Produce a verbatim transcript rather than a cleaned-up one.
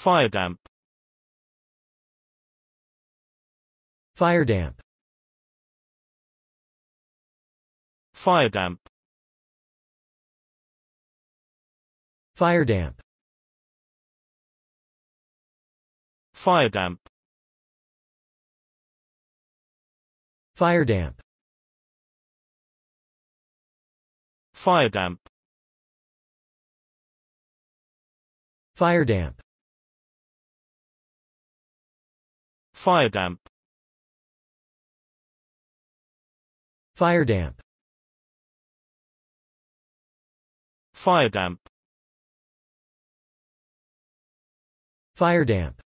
Firedamp. Firedamp. Firedamp. Firedamp. Firedamp. Firedamp. Firedamp. Firedamp. Firedamp. Firedamp. Firedamp. Firedamp.